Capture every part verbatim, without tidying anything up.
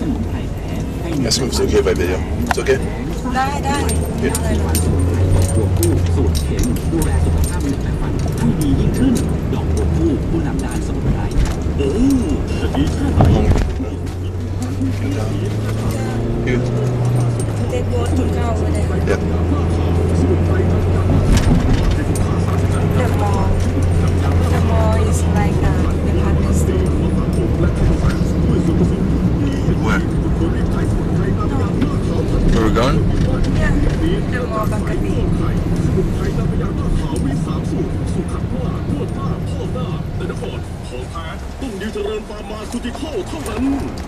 Ask him if it's okay if I video. It's okay? ได้ได้บวกคู่สูตรเข็มดูแลสุขภาพและฟันให้ดียิ่งขึ้นดอกบวกคู่ผู้นำด้านสมุนไพรโอ้จะดีแค่ไหน Good. They both took out over there. Yeah. The mall. The mall is like a department store. Where? Where we're going? Yeah. The mall Bangkali. ต้องดีเจริญฟาร์มาซูติคอลเท่านั้น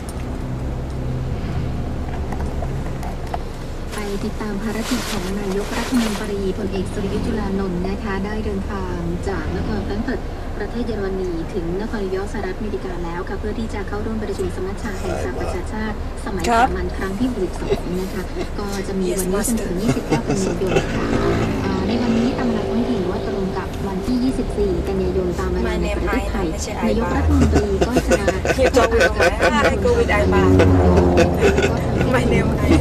ไปติดตามภารกิจของนายกรัฐมนตรีพลเอกสุริยุทธ์จุลานนท์นะคะได้เดินทางจากนครแฟรงก์เฟิร์ตประเทศเยอรมนีถึงนครนิวยอร์กสหรัฐอเมริกาแล้วค่ะเพื่อที่จะเข้าร่วมประชุมสมัชชาแห่งสหประชาชาติสมัยสามัญครั้งที่หกสิบสองนะคะก็จะมีวันนี้จนถึงยี่สิบเก้ากันยายนค่ะในวันนี้ตามเวลาท้องถิ่นว่าตรงกับวันที่ยี่สิบสี่กันยายนตามเวลาในประเทศไทยนายกรัฐมนตรีก็จะเฮียจงเลยนะให้กูวิดไอบาร์ไม่เนมไอ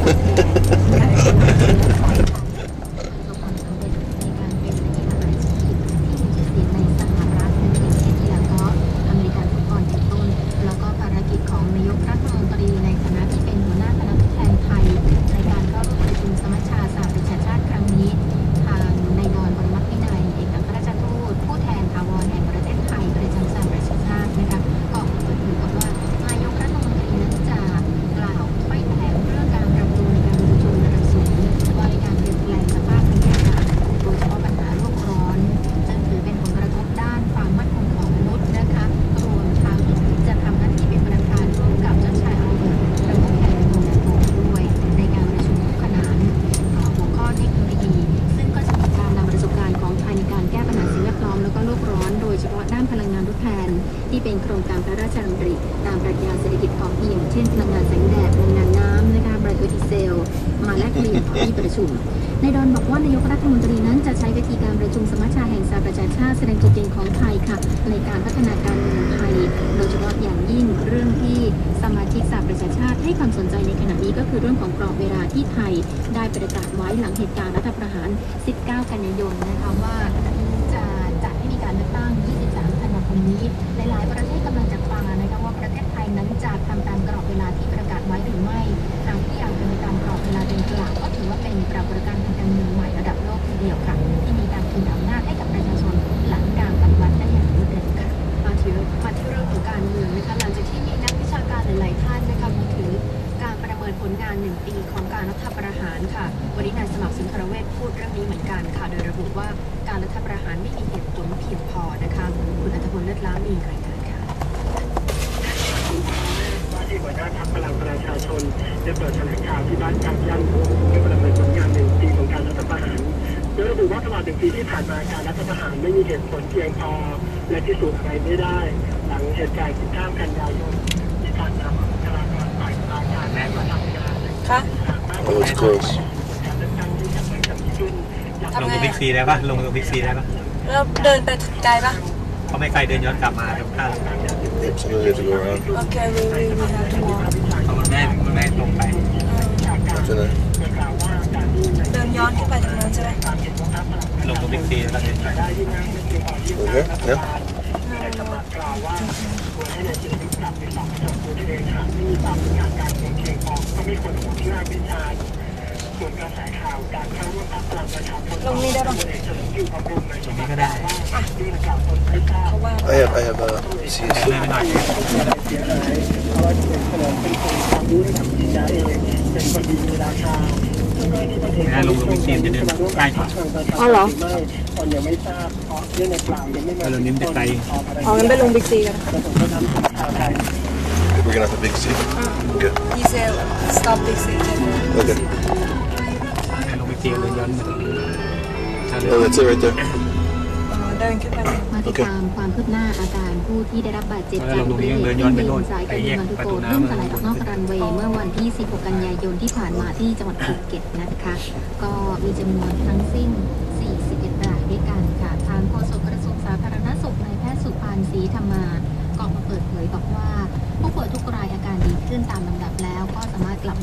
ที่เป็นโครงการพระราชดำริตามปรัชญาเศรษฐกิจพอเพียงเช่นพลังงานแสงแดดพลังงานน้ำนะคะไบโอดีเซลมาแลกเปลี่ยนที่ประชุมนายดอนบอกว่านายกรัฐมนตรีนั้นจะใช้วิธีการประชุมสมัชชาแห่งสหประชาชาติแสดงจุดเด่นของไทยค่ะในการพัฒนาการเมืองไทยโดยเฉพาะอย่างยิ่งเรื่องที่สมาชิกสหประชาชาติให้ความสนใจในขณะนี้ก็คือเรื่องของกรอบเวลาที่ไทยได้ประกาศไว้หลังเหตุการณ์รัฐประหารสิบเก้ากันยายนนะคะว่าจะจัดให้มีการเลือกตั้งยี่สิบสามธันวาคมนี้หลายๆประเทศกำลังจับตานะคะว่าประเทศไทยนั้นจะทำตามกรอบเวลาที่ประกาศไว้หรือไม่หากที่อยากทำตามกรอบเวลาดังกล่าวก็ถือว่าเป็นปรากฏการณ์ทางการเมืองใหม่ระดับโลกทีเดียวค่ะที่มีการคืนอำนาจให้กับประชาชนหลังการปฏิวัติได้อย่างรวดเร็วค่ะมาที่มาที่เรื่องของการเมืองนะคะหลังจากที่มีนักวิชาการหลายๆท่านนะคะพูดถึงการประเมินผลงานหนึ่งปีของการรัฐประหารค่ะวันนี้นายสมัครสุนทรเวชพูดเรื่องนี้เหมือนกันค่ะโดยระบุว่าการรัฐประหารไม่มีเหตุผลเพียงพอนะคะคุณอัธพลเลิศล้ำมีรายงานค่ะว่าที่หัวหน้าพรรคพลังประชาชนได้เปิดแถลงข่าวที่บ้านการยันเพื่อประเมินผลงานหนึ่งปีของการรัฐประหารโดยระบุว่าตลอดหนึ่งปีที่ผ่านมาการรัฐประหารไม่มีเหตุผลเพียงพอและพิสูจน์อะไรไม่ได้หลังเหตุการณ์สิบเก้ากันยายนมีการนำบุคลากรฝ่ายตุลาการและมาทำงานค่ะ Oh, it's close. ลงกับบิ๊กซีได้ปะลงกับบิ๊กซีได้ปะแล้วเดินไปไกลปะเขาไม่ไกลเดินย้อนกลับมาครับข้าว So we have to go around. Okay, we we we have to walk. เขามันแม่มันแม่ตรงไป What's in there? เดินย้อนขึ้นไปตรงนั้นใช่ไหมลงกับบิ๊กซีแล้วก็เดินไป Okay. Yeah. ให้ในชีวิตกลับไปสอบสวนตัวเองหากไม่มีความเป็นทางการเพียงพอก็ไม่ควรถูกวิพากษ์วิจารณ์ส่วนกระแสข่าวการเข้าร่วมพรรคพลังประชาชนลงนี้ได้ปะตรงนี้ก็ได้ I have I have a C S เดินไปหน่อยเสียหายเพราะว่าจะเป็นคะแนนเป็นความรู้ให้กับจิตใจเองเป็นคนดีมีราคานะลงกับบิ๊กซีจะเดินใกล้กว่าอ๋อเหรอตอนยังไม่ทราบเพราะเรื่องในกล่าวยังไม่มาเราเน้นแต่ไกลอ๋องั้นไปลงบิ๊กซีกัน We're gonna have a big C. Okay. He said stop big C. Okay. ลงบิ๊กซีเดินย้อน Oh, that's it right there. เดินขึ้นไปมาติดตามความคืบหน้าอาการผู้ที่ได้รับบาดเจ็บจากอุบัติเหตุเครื่องบินสายการบินมาทุโกล่มสลายออกนอกรันเวย์เมื่อวันที่สิบหกกันยายนที่ผ่านมาที่จังหวัดภูเก็ตนะคะก็มีจำนวนทั้งสิ้นสี่สิบเอ็ดรายด้วยกันค่ะทางโฆษกกระทรวงสาธารณสุขนายแพทย์สุพานศรีธรรมาก็ออกมาเปิดเผยบอกว่าผู้ป่วยทุกรายอาการดีขึ้นตามลำดับแล้ว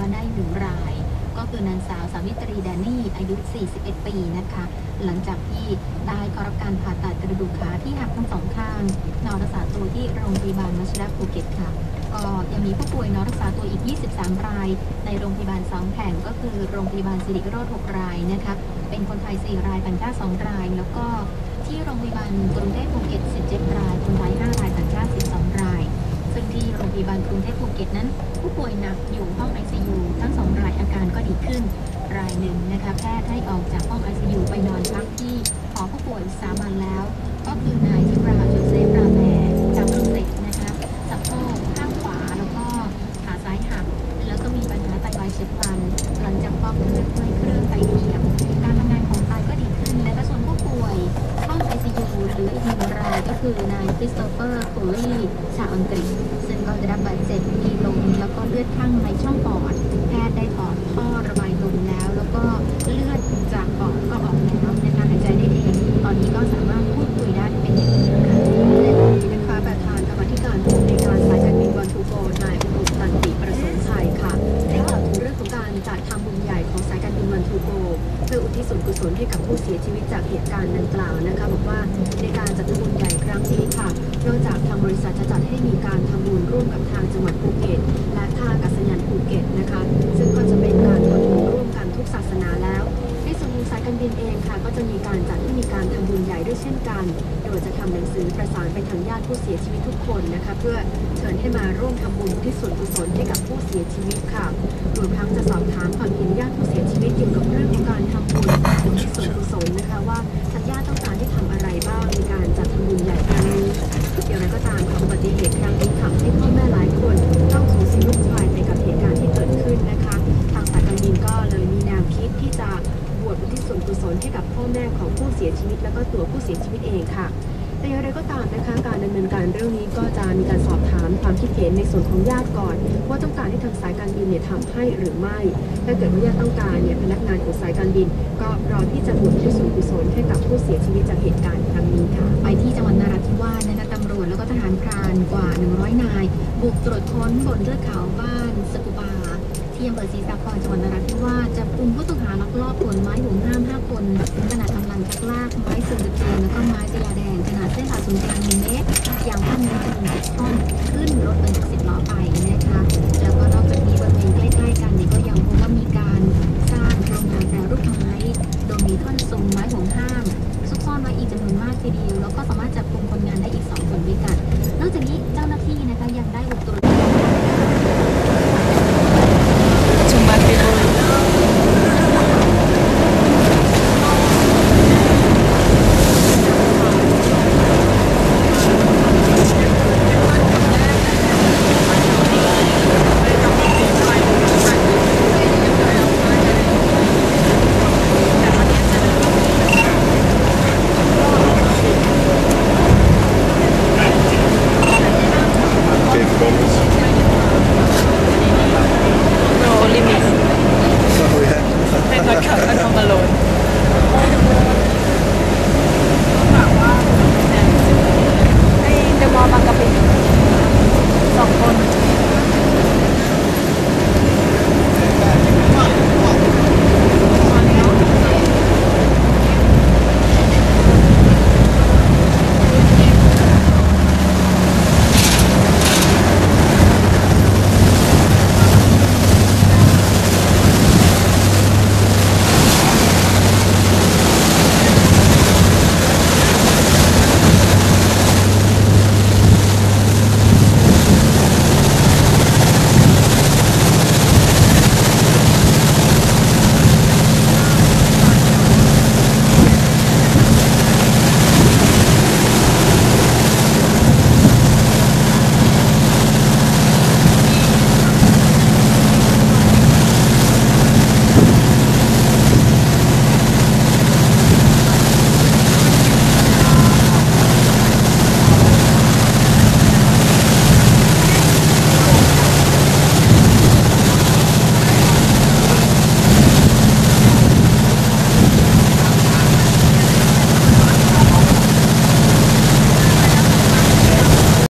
มาได้หนึ่งรายก็คือนางสาวสาวิตรีแดนนี่อายุสี่สิบเอ็ดปีนะคะหลังจากที่ได้เข้ารับการผ่าตัดกระดูกขาที่หักทั้งสองข้างนอนรักษาตัวที่โรงพยาบาลมัชดาภูเก็ตค่ะก็ยังมีผู้ป่วยนอนรักษาตัวอีกยี่สิบสามรายในโรงพยาบาลสองแห่งก็คือโรงพยาบาลสิริโรจน์หกรายนะคะเป็นคนไทยสี่รายต่างชาติสองรายแล้วก็ที่โรงพยาบาลกรุงเทพภูเก็ตสิบเจ็ดรายคนไทยห้ารายต่างชาติสิบสองรายซึ่งที่โรงพยาบาลกรุงเทพภูเก็ตนั้นผู้ป่วยหนักอยู่ห้อง ไอ ซี ยู ทั้งสองรายอาการก็ดีขึ้นรายหนึ่งนะคะแพทย์ให้ออกจากห้อง ไอ ซี ยู ไปนอนพักที่หอผู้ป่วยสามัญแล้วก็คือนายทิพราโจเซฟราแมจากฝรั่งเศสนะคะสะโพกข้างขวาแล้วก็ขาซ้ายหักแล้วก็มีปัญหาไตวายเฉียบพลันหลังจากฟอกเลือดด้วยเครื่องไตเทียมการทำงานของไตก็ดีขึ้นและก็ส่วนผู้ป่วยห้อง ไอ ซี ยู หรืออีกหนึ่งรายก็คือนายคริสโตเฟอร์โคลลี่ชาวอังกฤษซึ่งก็ได้รับบาดเจ็บมีลมแล้วก็เลือดข้างในช่องปอดแพทย์ได้ถอดท่อระบายลมแล้วแล้วก็เลือดจากปอดก็ออกแล้วในการหายใจได้เองตอนนี้ก็สามารถพูดคุยได้เป็นอย่างดีค่ะในวันนี้นะคะประธานกรรมาธิการผู้อำนวยการสายการบินวันทูโกนายอุดมตันติประสงค์ชัยค่ะได้กล่าวถึงเรื่องของการจัดทำบุญใหญ่ของสายการบินวันทูโกเพื่ออุทิศส่วนกุศลให้กับผู้เสียชีวิตจากเหตุการณ์ดังกล่าวนะคะบอกว่าในการจัดทำบุญใหญ่ครั้งนี้ค่ะนอกจากทางบริษัทจะจัดให้มีการทำบุญร่วมกับทางจังหวัดภูเก็ตและท่าอากาศยานภูเก็ตนะคะซึ่งก็จะเป็นการทำบุญร่วมกันทุกศาสนาแล้วในส่วนของสายการบินเองค่ะก็จะมีการจัดให้มีการทำบุญใหญ่ด้วยเช่นกันโดยจะทำหนังสือประสานไปทางญาติผู้เสียชีวิตทุกคนนะคะเพื่อเชิญให้มาร่วมทำบุญที่ส่วนกุศลให้กับผู้เสียชีวิตค่ะรวมทั้งจะสอบถามความเห็นญาติผู้เสียชีวิตเกี่ยวกับเรื่องของการทำบุญที่ส่วนกุศลนะคะว่าทางญาติต้องการให้ทำอะไรบ้างในการจัดทำบุญใหญ่ครั้งนี้อย่างไรก็ตามค่ะอุบัติเหตุครั้งนี้ทำให้พ่อแม่หลายคนต้องสูญเสียลูกชายไปกับเหตุการณ์ที่เกิดขึ้นนะคะทางสายการบินก็เลยมีแนวคิดที่จะบวชอุทิศส่วนกุศลให้กับพ่อแม่ของผู้เสียชีวิตแล้วก็ตัวผู้เสียชีวิตเองค่ะแต่อย่างไรก็ตามนะคะการดำเนินการเรื่องนี้ก็จะมีการสอบถามความคิดเห็นในส่วนของญาติก่อนว่าต้องการให้ทางสายการบินเนี่ยทำให้หรือไม่ถ้าเกิดว่าญาติต้องการเนี่ยพนักงานของสายการบินก็รอที่จะบวชอุทิศส่วนกุศลให้กับผู้เสียชีวิตจากเหตุการณ์ครั้งนี้ค่ะไปที่จังหวัดนราธิวาสนะคะตำรวจแล้วก็ทหารพรานกว่าหนึ่งร้อยนายบุกตรวจค้นบนเทือกเขาบ้านสกุบาที่อำเภอศรีสะเกษจังหวัดนราธิวาสจับกุมผู้ต้องหาลักลอบขนไม้ห่วงห้ามห้าคนขนาดกำลังชักลากไม้เสื่อมตะเกียงแล้วก็ไม้พญาแดงขนาดเส้นผ่าศูนย์กลางหนึ่งเมตรยาวห้าเมตรจำนวนสิบท่อนขึ้นรถบรรทุกสิบล้อไปนะคะ